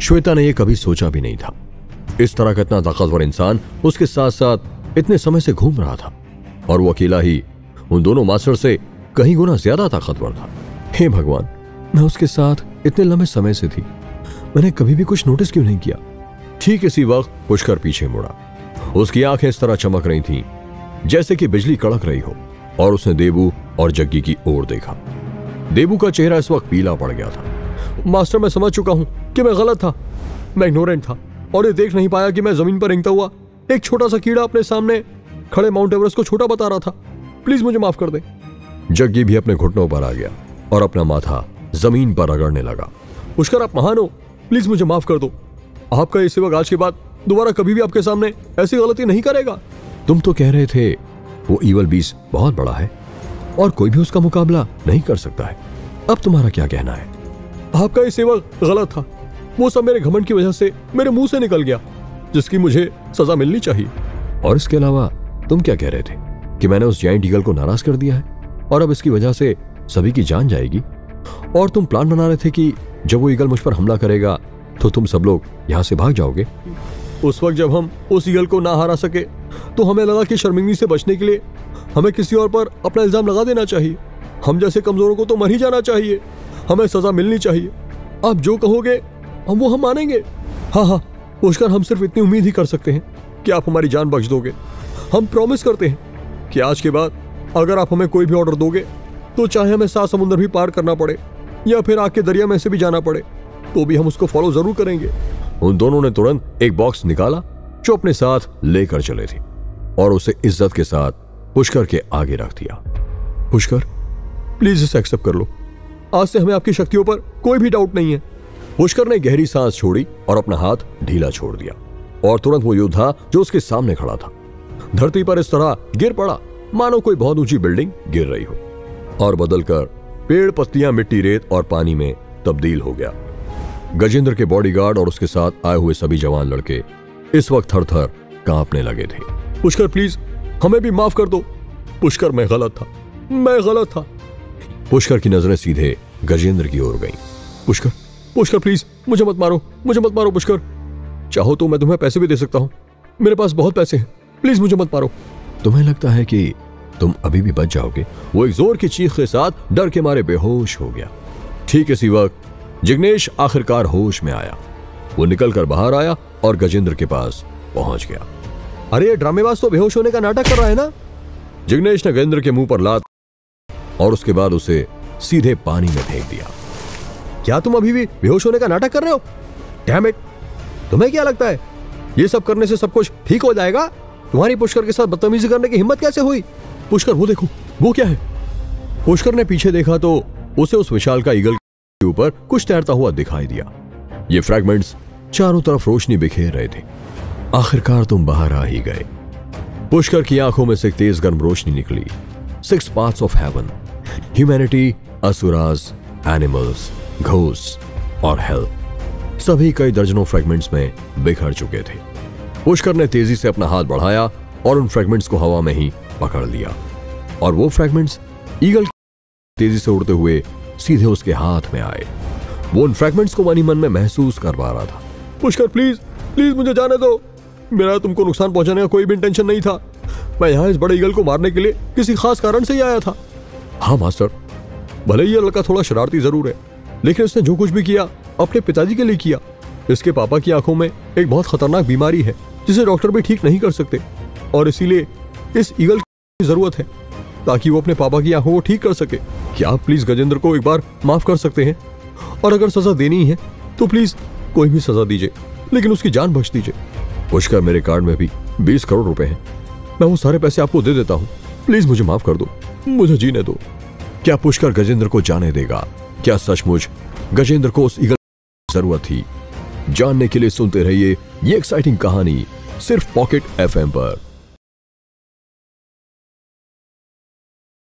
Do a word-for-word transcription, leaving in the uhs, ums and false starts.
श्वेता ने यह कभी सोचा भी नहीं था। इस तरह का इतना ताकतवर इंसान उसके साथ साथ इतने समय से घूम रहा था, और वो अकेला ही उन दोनों मास्टर से कहीं गुना ज्यादा ताकतवर था। हे भगवान, मैं उसके साथ इतने लंबे समय से थी, मैंने कभी भी कुछ नोटिस क्यों नहीं किया। ठीक इसी वक्त पुष्कर पीछे मुड़ा। उसकी आंखें इस तरह चमक रही थीं जैसे कि बिजली कड़क रही हो, और उसने देबू और जग्गी की ओर देखा। देबू का चेहरा इस वक्त पीला पड़ गया था। मास्टर, मैं समझ चुका हूं कि मैं गलत था, मैं इग्नोरेंट था और ये देख नहीं पाया कि मैं जमीन पर रेंगता हुआ एक छोटा सा कीड़ा अपने सामने खड़े माउंट एवरेस्ट को छोटा बता रहा था। प्लीज मुझे माफ कर दे। जग्गी भी अपने घुटनों पर आ गया और अपना माथा जमीन पर रगड़ने लगा। पुष्कर, आप महान हो, प्लीज मुझे माफ कर दो। आपका ये सेवक आज के बाद दोबारा कभी भी आपके सामने ऐसी गलती नहीं करेगा। तुम तो कह रहे थे वो ईवल बीस्ट बहुत बड़ा है और कोई भी उसका मुकाबला नहीं कर सकता है, अब तुम्हारा क्या कहना है? आपका ये सेवक गलत था, वो सब मेरे घमंड की वजह से मेरे मुंह से निकल गया, जिसकी मुझे सजा मिलनी चाहिए। और इसके अलावा तुम क्या कह रहे थे कि मैंने उस जायंट ईगल को नाराज कर दिया है और अब इसकी वजह से सभी की जान जाएगी, और तुम प्लान बना रहे थे कि जब वो ईगल मुझ पर हमला करेगा तो तुम सब लोग यहां से भाग जाओगे। उस वक्त जब हम उस ईगल को ना हरा सके तो हमें लगा कि शर्मिंदगी से बचने के लिए हमें किसी और पर अपना इल्जाम लगा देना चाहिए। हम जैसे कमजोरों को तो मर ही जाना चाहिए, हमें सजा मिलनी चाहिए। आप जो कहोगे हम वो हम मानेंगे। हाँ हाँ पुष्कर, हम सिर्फ इतनी उम्मीद ही कर सकते हैं कि आप हमारी जान बख्श दोगे। हम प्रॉमिस करते हैं कि आज के बाद अगर आप हमें कोई भी ऑर्डर दोगे तो चाहे हमें सात समुंदर भी पार करना पड़े या फिर आग के दरिया में से भी जाना पड़े तो भी हम उसको फॉलो जरूर करेंगे। उन दोनों ने तुरंत एक बॉक्स निकाला जो अपने साथ लेकर चले थे और उसे इज्जत के साथ पुष्कर के आगे रख दिया। पुष्कर, प्लीज इसे एक्सेप्ट कर लो, आज से हमें आपकी शक्तियों पर कोई भी डाउट नहीं है। पुष्कर ने गहरी सांस छोड़ी और अपना हाथ ढीला छोड़ दिया, और तुरंत वो योद्धा जो उसके सामने खड़ा था धरती पर इस तरह गिर पड़ा मानो कोई बहुत ऊंची बिल्डिंग गिर रही हो, और बदलकर पेड़, पत्तियां, मिट्टी, रेत और पानी में तब्दील हो गया। गजेंद्र के बॉडीगार्ड और उसके साथ आए हुए सभी जवान लड़के इस वक्त थर थर कांपने लगे थे। पुष्कर, प्लीज हमें भी माफ कर दो। पुष्कर, मैं गलत था, मैं गलत था। पुष्कर की नजरें सीधे गजेंद्र की ओर गईं। पुष्कर, पुष्कर प्लीज मुझे मत मारो, मुझे मत मारो पुष्कर। चाहो तो मैं तुम्हें पैसे भी दे सकता हूँ, मेरे पास बहुत पैसे हैं, प्लीज मुझे मत मारो। तुम्हें लगता है कि तुम अभी भी बच जाओगे? वो एक जोर की चीख के साथ डर के मारे बेहोश हो गया। ठीक इसी वक्त जिग्नेश आखिरकार होश में आया। वो निकलकर बाहर आया और गजेंद्र के पास पहुंच गया। अरे ये ड्रामेबाज तो बेहोश होने का नाटक कर रहा है ना? जिग्नेश ने गजेंद्र के मुंह पर लात और उसके बाद उसे सीधे पानी में फेंक दिया। क्या तुम अभी भी बेहोश होने का नाटक कर रहे हो? डैम इट, तुम्हें क्या लगता है ये सब करने से सब कुछ ठीक हो जाएगा? तुम्हारी पुष्कर के साथ बदतमीजी करने की हिम्मत कैसे हुई? पुष्कर, वो देखो, वो क्या है? पुष्कर ने पीछे देखा तो उसे उस विशाल का ईगल के ऊपर कुछ तैरता हुआ दिखाई दिया। ये फ्रैगमेंट्स चारों तरफ रोशनी बिखेर रहे थे। आखिरकार तुम बाहर आ ही गए। पुष्कर की आंखों में से एक तेज गर्म रोशनी निकली। Six parts of heaven, humanity, असुराज, एनिमल्स, घोस्ट और हेल, सभी कई दर्जनों फ्रैगमेंट्स में बिखर चुके थे। पुष्कर ने तेजी से अपना हाथ बढ़ाया और उन फ्रैगमेंट्स को हवा में ही पकड़ लिया, और वो फ्रैगमेंट्स ईगल तेजी से उड़ते हुए सीधे उसके हाथ में आए। वो उन फ्रैगमेंट्स को मन ही मन में महसूस कर पा रहा था। पुष्कर, प्लीज प्लीज मुझे जाने दो, मेरा तुमको नुकसान पहुंचाने का कोई भी इंटेंशन नहीं था। मैं यहाँ इस बड़े ईगल को मारने के लिए किसी खास कारण से ही आया था। हाँ मास्टर, भले ही ये लड़का थोड़ा शरारती जरूर है, लेकिन इसने जो कुछ भी किया अपने पिताजी के लिए किया। इसके पापा की आंखों में एक बहुत खतरनाक बीमारी है जिसे डॉक्टर भी ठीक नहीं कर सकते, और इसीलिए इस ईगल की जरूरत है ताकि वो अपने पापा की आंखों को ठीक कर सके। क्या आप प्लीज गजेंद्र को एक बार माफ कर सकते हैं? और अगर सजा देनी है तो प्लीज कोई भी सजा दीजिए, लेकिन उसकी जान बख्श दीजिए। पुष्कर, मेरे कार्ड में भी बीस करोड़ रुपए हैं, मैं वो सारे पैसे आपको दे देता हूँ, प्लीज मुझे माफ कर दो, मुझे जीने दो। क्या पुष्कर गजेंद्र को जाने देगा? क्या सचमुच गजेंद्र को उस ईगल की जरूरत थी? जानने के लिए सुनते रहिए ये एक्साइटिंग कहानी सिर्फ पॉकेट एफएम पर।